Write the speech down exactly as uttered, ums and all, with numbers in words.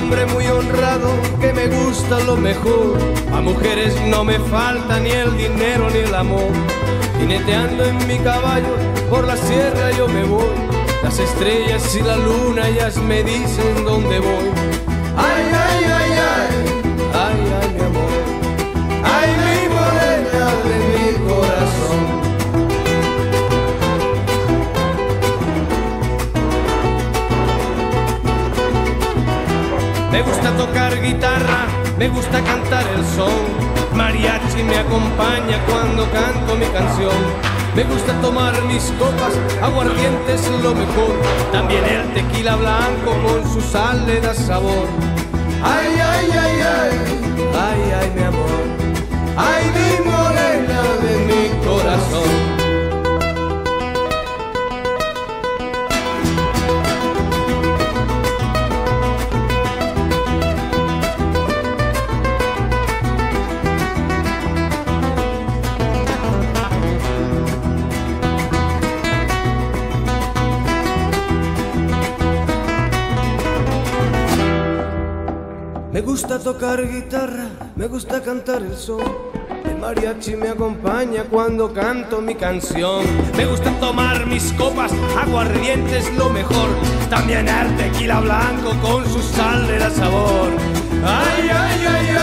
hombre muy honrado que me gusta lo mejor. A mujeres no me falta ni el dinero ni el amor. Jineteando en mi caballo por la sierra yo me voy. Las estrellas y la luna ellas me dicen dónde voy. Ay, ay, ay, ay, ay, ay, mi amor. Ay, mi morena de mi corazón. Me gusta tocar guitarra, me gusta cantar el son. Mariachi me acompaña cuando canto mi canción. Me gusta tomar mis copas, aguardiente es lo mejor. También el tequila blanco con su sal le da sabor. Ay, ay, ay, ay, ay, ay, mi amor. Ay, mi morena de mi corazón. Me gusta tocar guitarra, me gusta cantar el son. El mariachi me acompaña cuando canto mi canción. Me gusta tomar mis copas, aguardiente es lo mejor. También el tequila blanco con su sal le da sabor. Ay, ay, ay, ay.